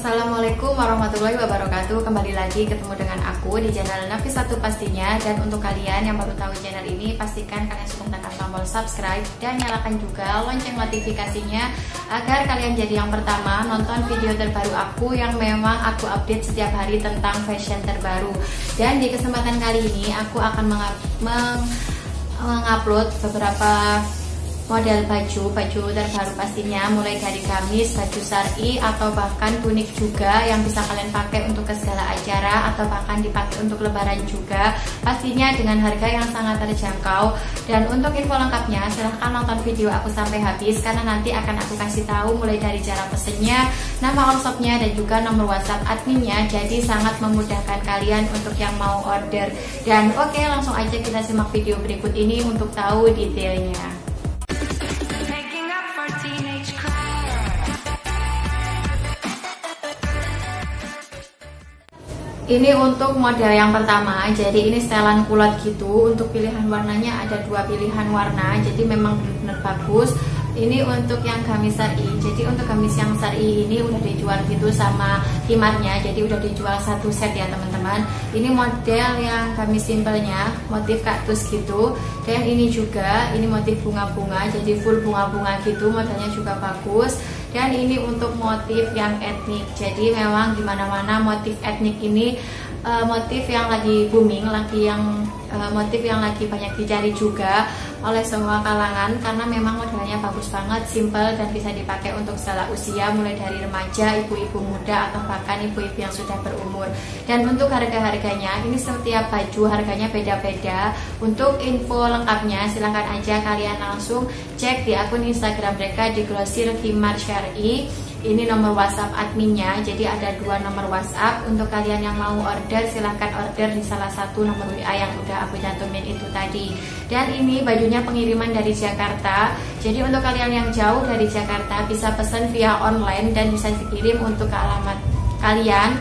Assalamualaikum warahmatullahi wabarakatuh. Kembali lagi ketemu dengan aku di channel Nafisatu pastinya. Dan untuk kalian yang baru tahu channel ini, pastikan kalian sudah tekan tombol subscribe dan nyalakan juga lonceng notifikasinya agar kalian jadi yang pertama nonton video terbaru aku yang memang aku update setiap hari tentang fashion terbaru. Dan di kesempatan kali ini aku akan mengupload beberapa model baju terbaru pastinya, mulai dari gamis, baju syar'i, atau bahkan tunik juga yang bisa kalian pakai untuk ke segala acara atau bahkan dipakai untuk lebaran juga, pastinya dengan harga yang sangat terjangkau. Dan untuk info lengkapnya silahkan nonton video aku sampai habis, karena nanti akan aku kasih tahu mulai dari cara pesennya, nama all shopnya, dan juga nomor WhatsApp adminnya. Jadi sangat memudahkan kalian untuk yang mau order. Dan oke, langsung aja kita simak video berikut ini untuk tahu detailnya. Ini untuk model yang pertama, jadi ini setelan kulot gitu. Untuk pilihan warnanya ada dua pilihan warna, jadi memang benar-benar bagus. Ini untuk yang gamis syar'i, jadi untuk gamis yang syar'i ini udah dijual gitu sama himarnya, jadi udah dijual satu set ya teman-teman. Ini model yang gamis simpelnya, motif kaktus gitu. Dan ini juga, ini motif bunga-bunga, jadi full bunga-bunga gitu, modelnya juga bagus. Dan ini untuk motif yang etnik, jadi memang dimana-mana motif etnik ini motif yang lagi booming, motif yang lagi banyak dicari juga oleh semua kalangan, karena memang modelnya bagus banget, simple, dan bisa dipakai untuk segala usia, mulai dari remaja, ibu-ibu muda, atau bahkan ibu-ibu yang sudah berumur. Dan untuk harga-harganya, ini setiap baju harganya beda-beda. Untuk info lengkapnya silahkan aja kalian langsung cek di akun Instagram mereka di Grosir Himar Syar'i. Ini nomor WhatsApp adminnya, jadi ada dua nomor WhatsApp. Untuk kalian yang mau order, silahkan order di salah satu nomor WA yang udah aku cantumin itu tadi. Dan ini bajunya pengiriman dari Jakarta, jadi untuk kalian yang jauh dari Jakarta bisa pesan via online dan bisa dikirim untuk ke alamat kalian.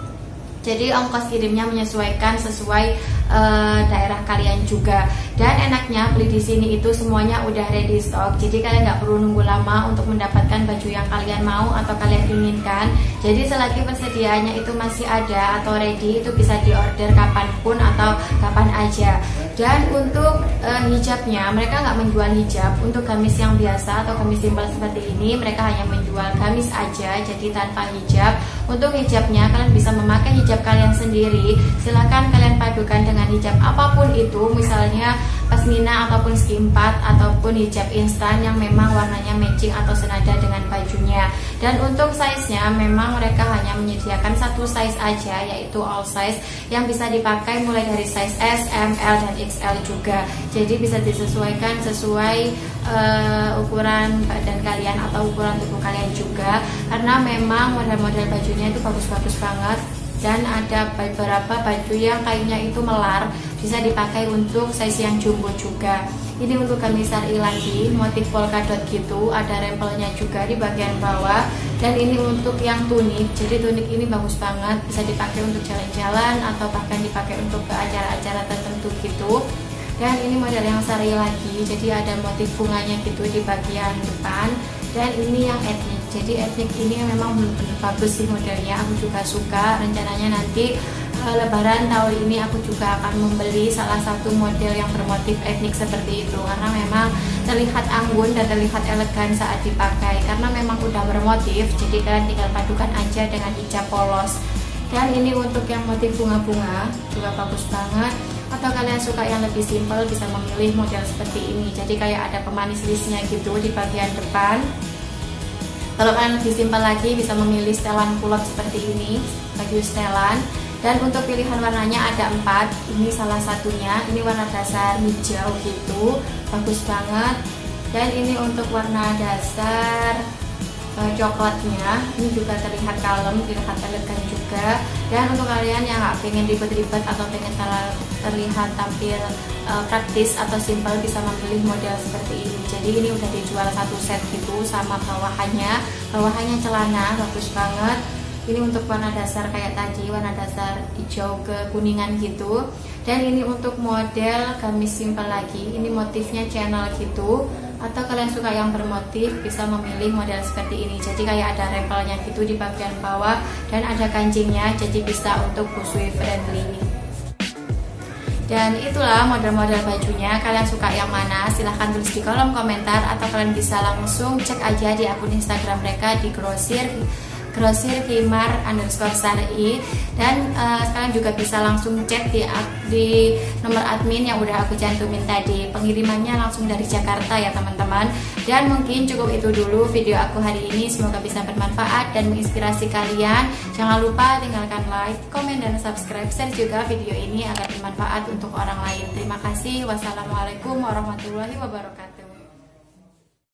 Jadi ongkos kirimnya menyesuaikan sesuai daerah kalian juga. Dan enaknya beli di sini itu semuanya udah ready stock, jadi kalian nggak perlu nunggu lama untuk mendapatkan baju yang kalian mau atau kalian inginkan. Jadi selagi persediaannya itu masih ada atau ready, itu bisa diorder kapanpun atau kapan aja. Dan untuk hijabnya, mereka nggak menjual hijab. Untuk gamis yang biasa atau gamis simpel seperti ini, mereka hanya menjual gamis aja, jadi tanpa hijab. Untuk hijabnya, kalian bisa memakai hijab kalian sendiri. Silahkan kalian padukan dengan hijab apapun itu, misalnya pasmina ataupun skimpat ataupun hijab instan yang memang warnanya matching atau senada dengan bajunya. Dan untuk size-nya memang mereka hanya menyediakan satu size aja, yaitu all size, yang bisa dipakai mulai dari size S, M, L, dan XL juga. Jadi bisa disesuaikan sesuai ukuran badan kalian atau ukuran tubuh kalian juga, karena memang model-model bajunya itu bagus-bagus banget. Dan ada beberapa baju yang kayaknya itu melar, bisa dipakai untuk size yang jumbo juga. Ini untuk gamis syar'i lagi, motif polka dot gitu, ada rempelnya juga di bagian bawah. Dan ini untuk yang tunik, jadi tunik ini bagus banget, bisa dipakai untuk jalan-jalan atau bahkan dipakai untuk ke acara-acara tertentu gitu. Dan ini model yang syar'i lagi, jadi ada motif bunganya gitu di bagian depan. Dan ini yang etnik, jadi etnik ini memang benar-benar bagus sih modelnya, aku juga suka. Rencananya nanti lebaran tahun ini aku juga akan membeli salah satu model yang bermotif etnik seperti itu, karena memang terlihat anggun dan terlihat elegan saat dipakai, karena memang udah bermotif, jadi kalian tinggal padukan aja dengan hijab polos. Dan ini untuk yang motif bunga-bunga juga bagus banget. Atau kalian suka yang lebih simpel, bisa memilih model seperti ini, jadi kayak ada pemanis listnya gitu di bagian depan. Kalau kalian lebih simpel lagi, bisa memilih setelan kulot seperti ini, baju setelan. Dan untuk pilihan warnanya ada 4, ini salah satunya, ini warna dasar hijau gitu, bagus banget. Dan ini untuk warna dasar coklatnya, ini juga terlihat kalem, terlihat elegan juga. Dan untuk kalian yang nggak pengen ribet-ribet atau pengen terlihat tampil praktis atau simpel, bisa memilih model seperti ini. Jadi ini udah dijual satu set gitu sama bawahannya celana, bagus banget. Ini untuk warna dasar kayak tadi, warna dasar hijau ke kuningan gitu. Dan ini untuk model gamis simpel lagi, ini motifnya channel gitu. Atau kalian suka yang bermotif, bisa memilih model seperti ini. Jadi kayak ada rempelnya gitu di bagian bawah dan ada kancingnya, jadi bisa untuk busui friendly. Dan itulah model-model bajunya. Kalian suka yang mana? Silahkan tulis di kolom komentar, atau kalian bisa langsung cek aja di akun Instagram mereka di grosir_kimar_sari. Dan kalian juga bisa langsung cek di nomor admin yang udah aku cantumin tadi. Pengirimannya langsung dari Jakarta ya teman-teman. Dan mungkin cukup itu dulu video aku hari ini. Semoga bisa bermanfaat dan menginspirasi kalian. Jangan lupa tinggalkan like, komen, dan subscribe, share juga video ini agar bermanfaat untuk orang lain. Terima kasih. Wassalamualaikum warahmatullahi wabarakatuh.